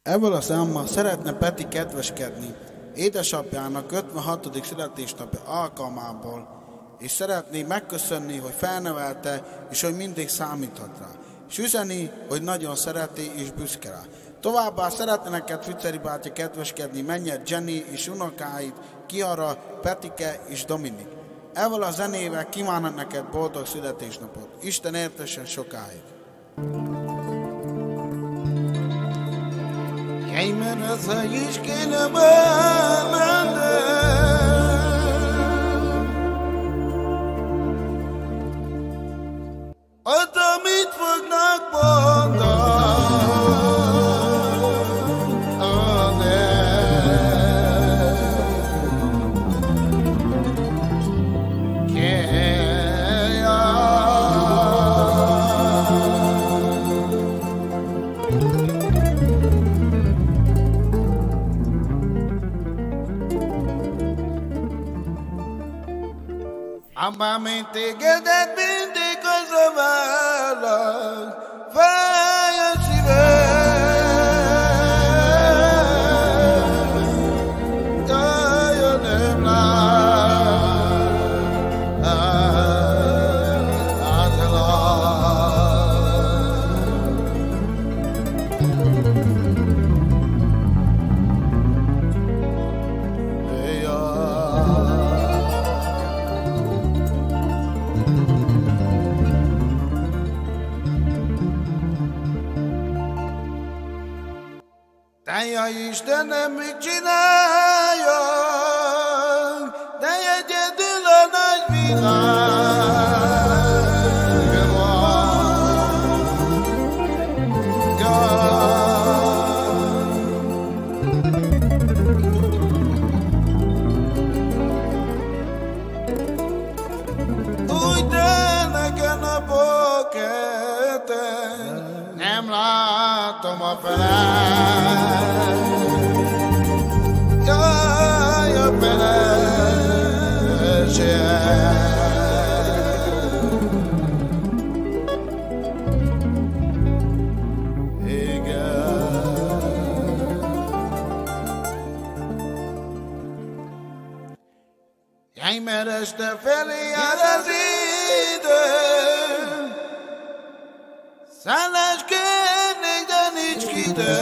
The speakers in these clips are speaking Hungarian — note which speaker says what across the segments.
Speaker 1: Ebből a számmal szeretne Peti kedveskedni édesapjának 56. születésnapja alkalmából, és szeretné megköszönni, hogy felnevelte, és hogy mindig számíthat rá. És üzeni, hogy nagyon szereti és büszke rá. Továbbá szeretne neked Füceri bátya kedveskedni mennyet Jenny és unokáit, Kiara, Petike és Dominik. Ebből a zenével kívánok neked boldog születésnapot. Isten értessen sokáig. Jaj, mert az, hogy is kéne bemennem, attól mit fognak mondani? Ám én tégedet mindig az a válasz, fáj a szívem, jaj, nem Te Istenem, mit csináljak, de egyedül a nagy világ úgy telnek a napok, nem látom a felát. Jaj, a feleségem. Jaj, mert este felé jár az idő, szállást kérnék, de nincs idő.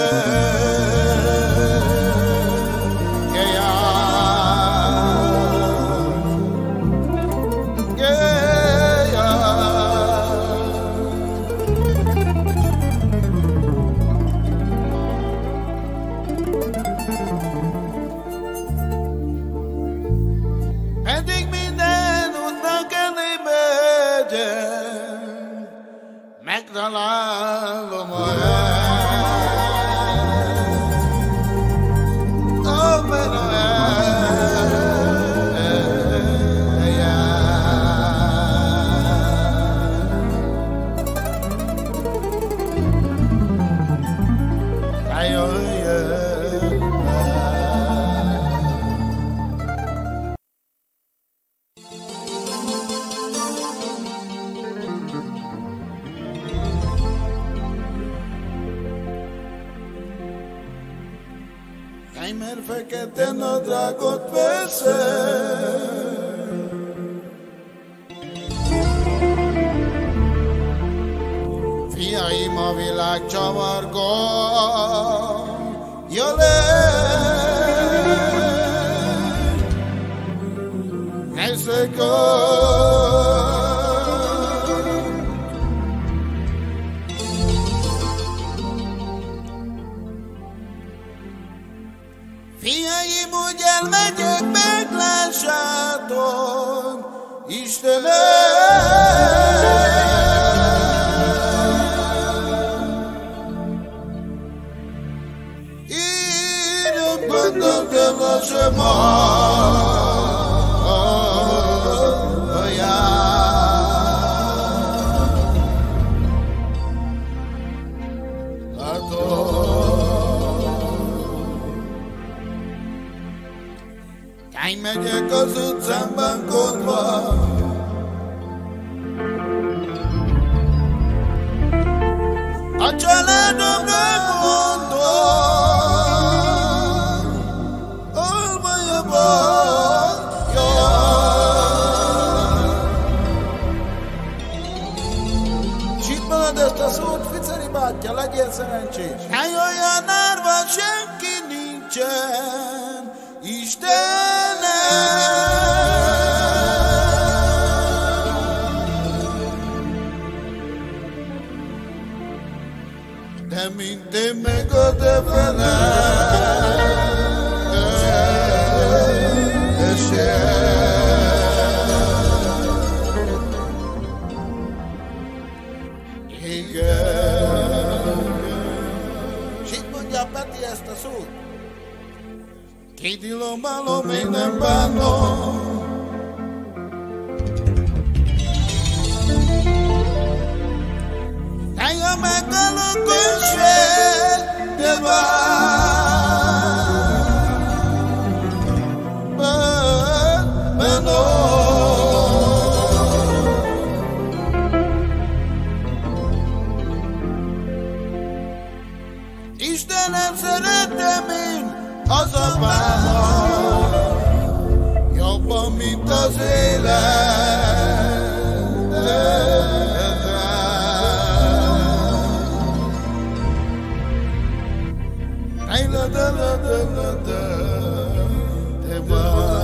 Speaker 1: Pedig minden útnak elébe megyek, megtalálom a helyet, abban a Jaj, mert fekete nadrágot veszel, fiaim, a világ csavargója lesz, fiaim, úgy elmegyek, meglássátok, Istenem! Én nem gondoltam a sem megyek az utcán bánkodva, a családomra gondol. te szerencsés. Egy olyan árva senki nincsen, Istenem. De mint én meg a te és így mondja Peti ezt a szót. Kidilom, még nem bánom. Állja meg a lokosság, de Istenem, szeretem én az apámat, jobban, mint az élet. Te